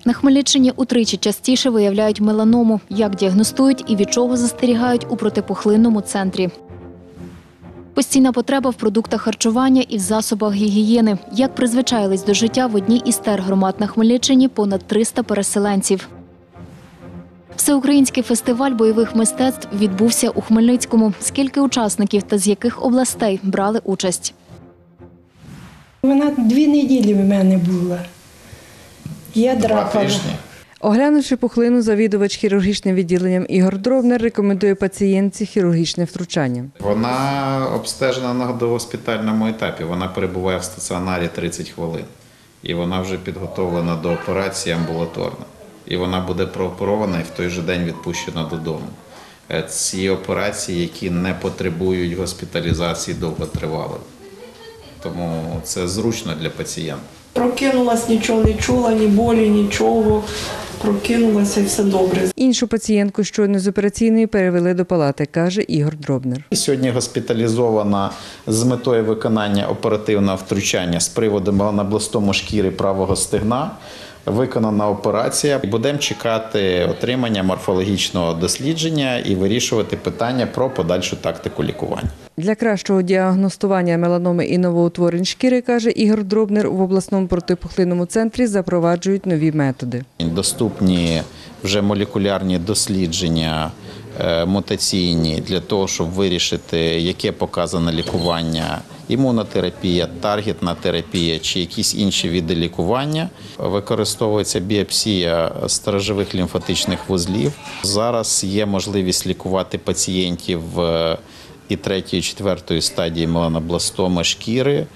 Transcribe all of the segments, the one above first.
На Хмельниччині утричі частіше виявляють меланому. Як діагностують і від чого застерігають у протипухлинному центрі. Постійна потреба в продуктах харчування і в засобах гігієни. Як призвичаїлись до життя в одній із тергромад на Хмельниччині понад 300 переселенців. Всеукраїнський фестиваль бойових мистецтв відбувся у Хмельницькому. Скільки учасників та з яких областей брали участь? Вона 2 неділі в мене була. Я драпала. Оглянувши пухлину, завідувач хірургічним відділенням Ігор Дробнер рекомендує пацієнтці хірургічне втручання. Вона обстежена на догоспітальному етапі. Вона перебуває в стаціонарі 30 хвилин. І вона вже підготовлена до операції амбулаторно. І вона буде прооперована і в той же день відпущена додому. Ці операції, які не потребують госпіталізації довготривалої. Тому це зручно для пацієнта. Прокинулась, нічого не чула, ні болі, нічого. Прокинулася і все добре. Іншу пацієнтку щойно з операційної перевели до палати, каже Ігор Дробнер. Сьогодні госпіталізована з метою виконання оперативного втручання з приводу меланобластому шкіри правого стегна. Виконана операція. Будемо чекати отримання морфологічного дослідження і вирішувати питання про подальшу тактику лікування. Для кращого діагностування меланоми і новоутворень шкіри, каже Ігор Дробнер, в обласному протипухлинному центрі запроваджують нові методи. Доступні вже молекулярні дослідження мутаційні для того, щоб вирішити, яке показане лікування, імунотерапія, таргетна терапія чи якісь інші види лікування. Використовується біопсія сторожових лімфатичних вузлів. Зараз є можливість лікувати пацієнтів і 3-ї, 4-ї стадії меланобластоми шкіри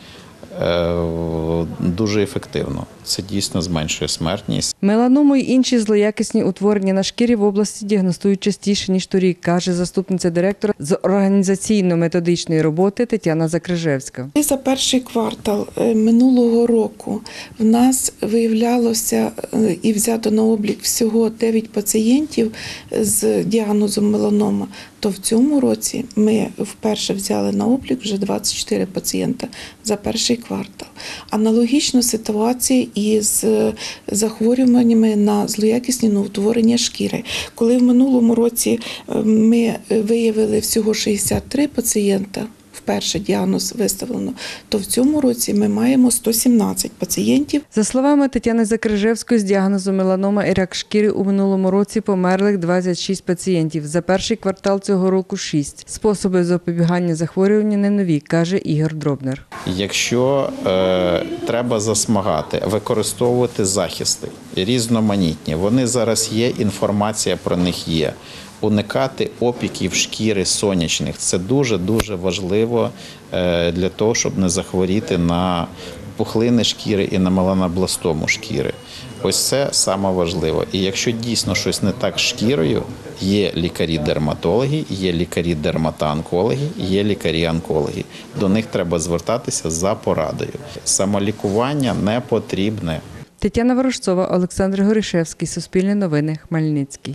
дуже ефективно. Це дійсно зменшує смертність. Меланому й інші злоякісні утворення на шкірі в області діагностують частіше, ніж торік, каже заступниця директора з організаційно-методичної роботи Тетяна Закрижевська. За перший квартал минулого року в нас виявлялося і взято на облік всього 9 пацієнтів з діагнозом меланома, то в цьому році ми вперше взяли на облік вже 24 пацієнта за перший квартал. Аналогічна ситуація із захворюваннями на злоякісні новоутворення шкіри. Коли в минулому році ми виявили всього 63 пацієнта, вперше діагноз виставлено, то в цьому році ми маємо 117 пацієнтів. За словами Тетяни Закрижевської, з діагнозом меланома і рак шкіри у минулому році померлих 26 пацієнтів. За перший квартал цього року – 6. Способи запобігання захворювання не нові, каже Ігор Дробнер. Якщо треба засмагати, використовувати захисти різноманітні, вони зараз є, інформація про них є. Уникати опіків шкіри сонячних – це дуже-дуже важливо для того, щоб не захворіти на пухлини шкіри і на меланобластому шкіри. Ось це саме важливо. І якщо дійсно щось не так з шкірою, є лікарі-дерматологи, є лікарі-дерматоонкологи, є лікарі-онкологи. До них треба звертатися за порадою. Самолікування не потрібне. Тетяна Ворожцова, Олександр Горішевський, Суспільне новини, Хмельницький.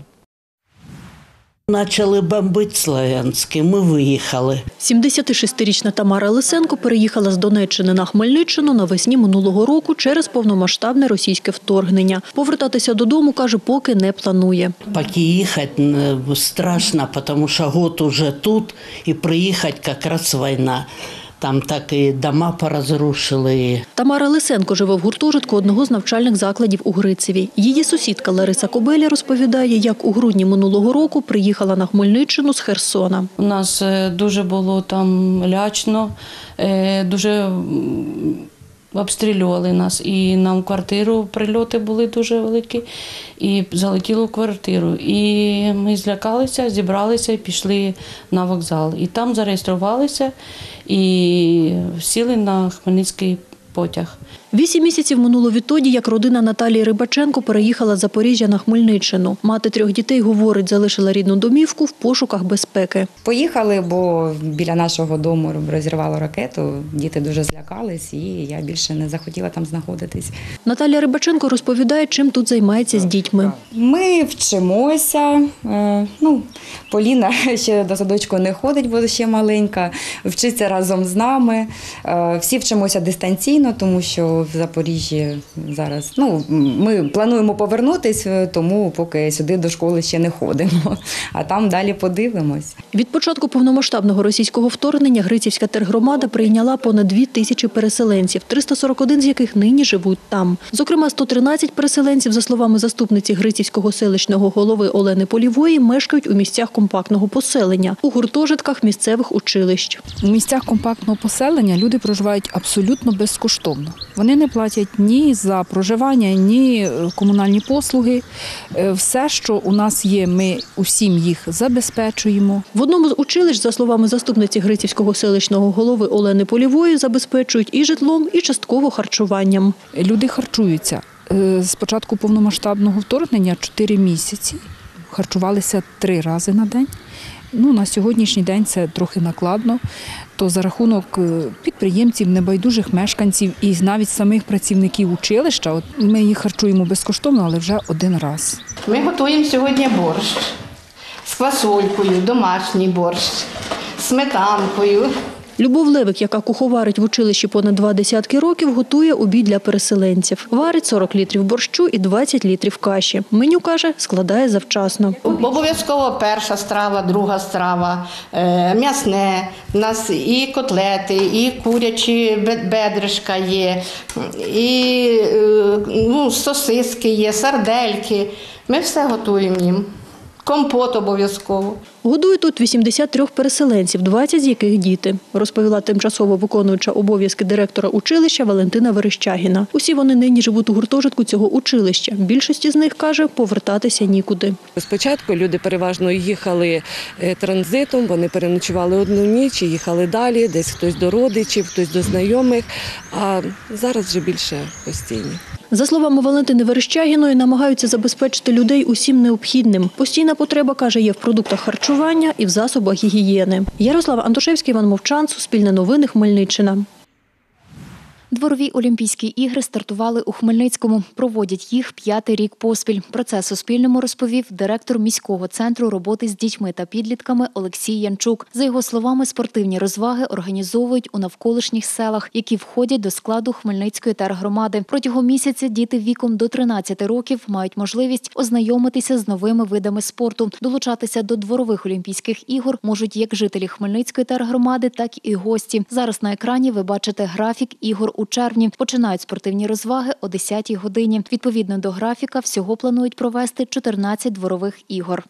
Почали бомбити Слов'янське, ми виїхали. 76-річна Тамара Лисенко переїхала з Донеччини на Хмельниччину навесні минулого року через повномасштабне російське вторгнення. Повертатися додому, каже, поки не планує. Поки їхати страшно, тому що год уже тут, і приїхати якраз війна. Там так і дома порозрушили. Тамара Лисенко живе в гуртожитку одного з навчальних закладів у Грицеві. Її сусідка Лариса Кобеля розповідає, як у грудні минулого року приїхала на Хмельниччину з Херсона. У нас дуже було там лячно, дуже обстрілювали нас. І нам в квартиру прильоти були дуже великі, і залетіло в квартиру. І ми злякалися, зібралися і пішли на вокзал. І там зареєструвалися і сіли на Хмельницький потяг. 8 місяців минуло відтоді, як родина Наталії Рибаченко переїхала з Запоріжжя на Хмельниччину. Мати 3 дітей, говорить, залишила рідну домівку в пошуках безпеки. Поїхали, бо біля нашого дому розірвало ракету, діти дуже злякались і я більше не захотіла там знаходитись. Наталія Рибаченко розповідає, чим тут займається з дітьми. Ми вчимося, Поліна ще до садочку не ходить, бо ще маленька, вчиться разом з нами. Всі вчимося дистанційно, тому що в Запоріжжі зараз. Ми плануємо повернутися, тому поки сюди до школи ще не ходимо. А там далі подивимось. Від початку повномасштабного російського вторгнення Грицівська тергромада прийняла понад 2000 переселенців, 341 з яких нині живуть там. Зокрема, 113 переселенців, за словами заступниці Грицівського селищного голови Олени Полівої, мешкають у місцях компактного поселення, у гуртожитках місцевих училищ. У місцях компактного поселення люди проживають абсолютно безкоштовно. Вони не платять ні за проживання, ні комунальні послуги. Все, що у нас є, ми усім їх забезпечуємо. В одному з училищ, за словами заступниці Грицівського селищного голови Олени Полівої, забезпечують і житлом, і частково харчуванням. Люди харчуються. З початку повномасштабного вторгнення 4 місяці харчувалися 3 рази на день. На сьогоднішній день це трохи накладно, то за рахунок підприємців, небайдужих мешканців і навіть самих працівників училища, ми їх харчуємо безкоштовно, але вже 1 раз. Ми готуємо сьогодні борщ з квасолькою, домашній борщ, з сметанкою. Любов Левик, яка куховарить в училищі понад 20 років, готує обід для переселенців. Варить 40 літрів борщу і 20 літрів каші. Меню, каже, складає завчасно. Обов'язково перша страва, друга страва, м'ясне. У нас і котлети, і курячі бедришка є, і сосиски є, сардельки. Ми все готуємо їм. Компот обов'язково. Годують тут 83 переселенців, 20 з яких діти, розповіла тимчасово виконуюча обов'язки директора училища Валентина Верещагіна. Усі вони нині живуть у гуртожитку цього училища. Більшості з них, каже, повертатися нікуди. Спочатку люди переважно їхали транзитом, вони переночували 1 ніч і їхали далі, десь хтось до родичів, хтось до знайомих, а зараз вже більше постійні. За словами Валентини Верещагіної, намагаються забезпечити людей усім необхідним. Постійна потреба, каже, є в продуктах харчування і в засобах гігієни. Ярослав Антошевський, Іван Мовчан, Суспільне новини, Хмельниччина. Дворові Олімпійські ігри стартували у Хмельницькому. Проводять їх 5-й рік поспіль. Про це Суспільному розповів директор міського центру роботи з дітьми та підлітками Олексій Янчук. За його словами, спортивні розваги організовують у навколишніх селах, які входять до складу Хмельницької тергромади. Протягом місяця діти віком до 13 років мають можливість ознайомитися з новими видами спорту. Долучатися до дворових Олімпійських ігор можуть як жителі Хмельницької тергромади, так і гості. Зараз на екрані ви бачите графік ігор у червні. Починають спортивні розваги о 10-й годині. Відповідно до графіка, всього планують провести 14 дворових ігор.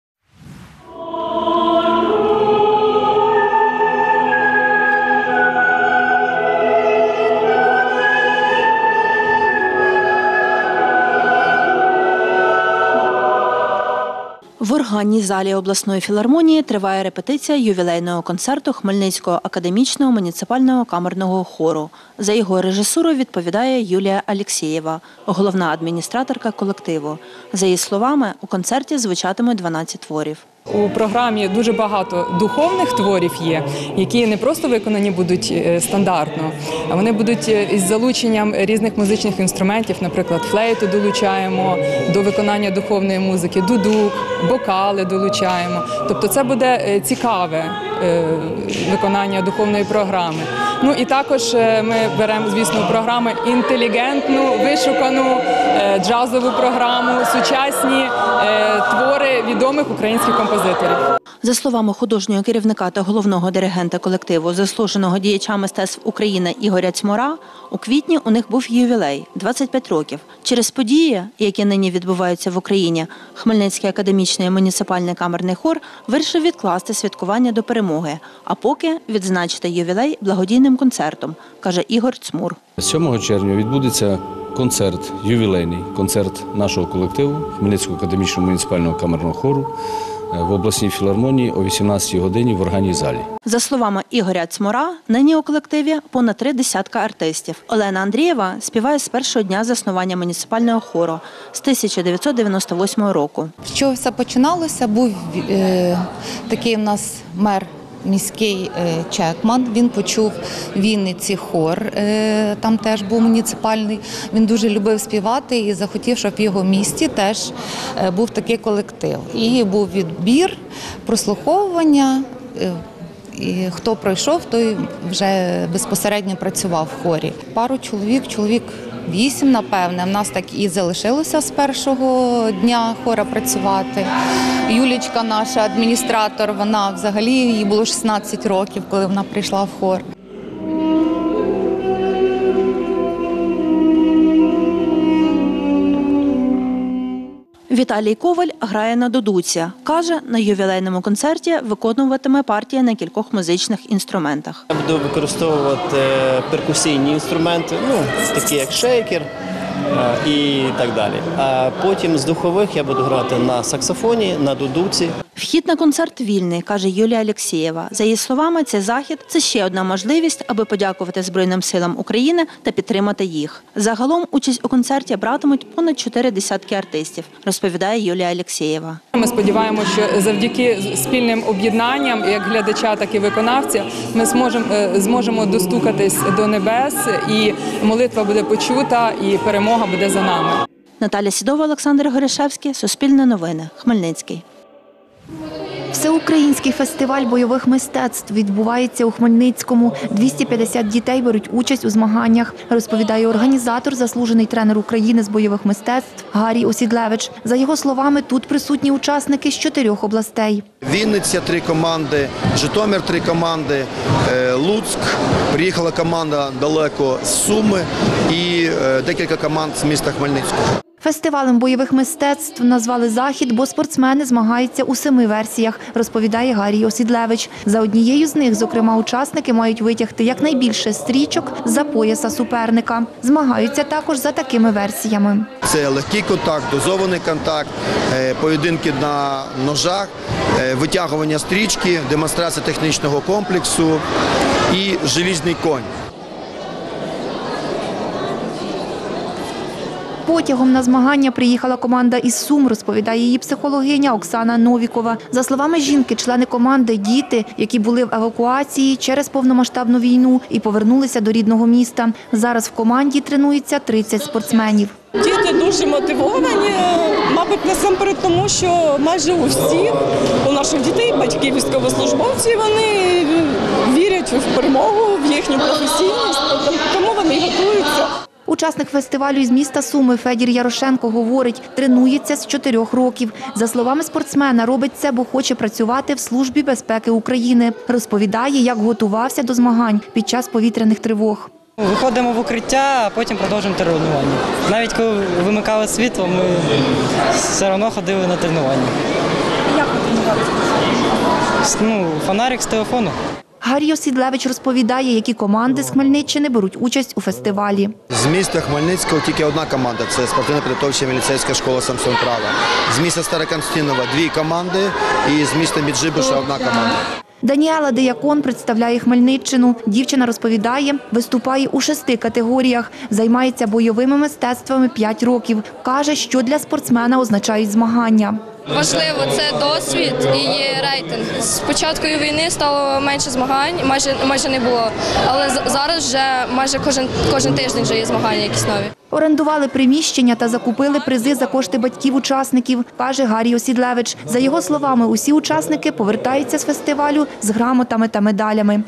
В органній залі обласної філармонії триває репетиція ювілейного концерту Хмельницького академічного муніципального камерного хору. За його режисуру відповідає Юлія Алєксєєва, головна адміністраторка колективу. За її словами, у концерті звучатимуть 12 творів. У програмі дуже багато духовних творів є, які не просто виконані будуть стандартно, а вони будуть із залученням різних музичних інструментів, наприклад, флейту долучаємо до виконання духовної музики, дудук, бокали долучаємо. Тобто це буде цікаве виконання духовної програми. Ну і також ми беремо, звісно, програми інтелігентну, вишукану джазову програму, сучасні твори відомих українських композиторів. За словами художнього керівника та головного диригента колективу, заслуженого діяча мистецтв України Ігоря Цмора, у квітні у них був ювілей – 25 років. Через події, які нині відбуваються в Україні, Хмельницький академічний муніципальний камерний хор вирішив відкласти святкування до перемоги, а поки відзначити ювілей благодійним концертом, каже Ігор Цмур. 7 червня відбудеться концерт, ювілейний концерт нашого колективу Хмельницького академічного муніципального камерного хору в обласній філармонії о 18-й годині в органній залі. За словами Ігоря Цмора, нині у колективі понад 30 артистів. Олена Андрієва співає з першого дня заснування муніципального хору з 1998 року. З чого все починалося, був такий у нас мер міський Чекман, він почув в Вінниці хор, там теж був муніципальний, він дуже любив співати і захотів, щоб в його місті теж був такий колектив. І був відбір, прослуховування, І хто пройшов, той вже безпосередньо працював в хорі. Пару чоловік 8, напевне. В нас так і залишилося з першого дня хора працювати. Юлічка, наша адміністратор, вона взагалі, їй було 16 років, коли вона прийшла в хор. Віталій Коваль грає на дудуці. Каже, на ювілейному концерті виконуватиме партії на кількох музичних інструментах. Я буду використовувати перкусійні інструменти, такі як шейкер і так далі. А потім з духових я буду грати на саксофоні, на дудуці. Вхід на концерт вільний, каже Юлія Алєксєєва. За її словами, цей захід – це ще одна можливість, аби подякувати Збройним силам України та підтримати їх. Загалом участь у концерті братимуть понад 4 десятки артистів, розповідає Юлія Алєксєєва. Ми сподіваємося, що завдяки спільним об'єднанням, як глядача, так і виконавця, ми зможемо достукатись до небес, і молитва буде почута, і перемога буде за нами. Наталя Сідова, Олександр Горішевський, Суспільне новини, Хмельницький. Всеукраїнський фестиваль бойових мистецтв відбувається у Хмельницькому. 250 дітей беруть участь у змаганнях, розповідає організатор, заслужений тренер України з бойових мистецтв Гарій Осідлевич. За його словами, тут присутні учасники з 4 областей. Вінниця – 3 команди, Житомир – 3 команди, Луцьк, приїхала команда далеко з Суми і декілька команд з міста Хмельницького. Фестивалем бойових мистецтв назвали захід, бо спортсмени змагаються у 7 версіях, розповідає Гарій Осідлевич. За однією з них, зокрема, учасники мають витягти якнайбільше стрічок з-за пояса суперника. Змагаються також за такими версіями. Це легкий контакт, дозований контакт, поєдинки на ножах, витягування стрічки, демонстрація технічного комплексу і желізний конь. Потягом на змагання приїхала команда із Сум, розповідає її психологиня Оксана Новікова. За словами жінки, члени команди – діти, які були в евакуації через повномасштабну війну і повернулися до рідного міста. Зараз в команді тренується 30 спортсменів. Діти дуже мотивовані, мабуть, насамперед тому, що майже у всіх, у наших дітей, батьків, військовослужбовців, вони вірять в перемогу, в їхню професійність, тому вони готуються. Учасник фестивалю із міста Суми Федір Ярошенко говорить, тренується з 4 років. За словами спортсмена, робить це, бо хоче працювати в Службі безпеки України. Розповідає, як готувався до змагань під час повітряних тривог. Виходимо в укриття, а потім продовжуємо тренування. Навіть коли вимикали світло, ми все одно ходили на тренування. Як ви тренувалися? Фонарик з телефону. Гарій Осідлевич розповідає, які команди з Хмельниччини беруть участь у фестивалі. З міста Хмельницького тільки одна команда – це спортивно-підготовча міліцейська школа «Самсон Права». З міста Староконстантинова 2 команди і з міста Міджибуша 1 команда. Даніела Деякон представляє Хмельниччину. Дівчина розповідає, виступає у 6 категоріях, займається бойовими мистецтвами 5 років. Каже, що для спортсмена означають змагання. Важливо, це досвід і рейтинг. З початку війни стало менше змагань, майже не було. Але зараз вже майже кожен тиждень вже є змагання якісь нові. Орендували приміщення та закупили призи за кошти батьків учасників, каже Гарій Осідлевич. За його словами, усі учасники повертаються з фестивалю з грамотами та медалями.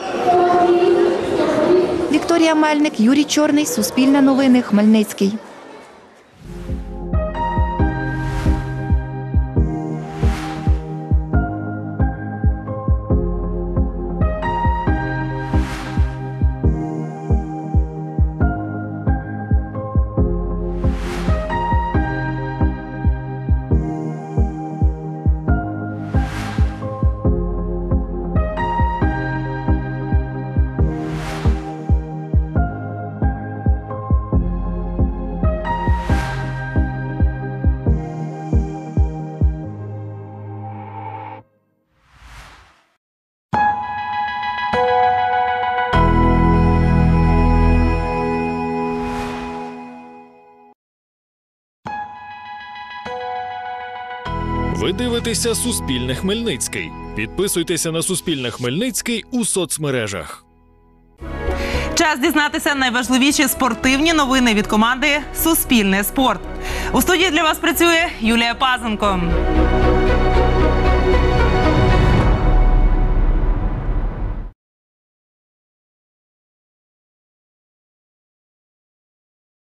Вікторія Мельник, Юрій Чорний, Суспільне новини, Хмельницький. Ви дивитеся Суспільне Хмельницький. Підписуйтеся на Суспільне Хмельницький у соцмережах. Час дізнатися найважливіші спортивні новини від команди «Суспільне спорт». У студії для вас працює Юлія Пазенко.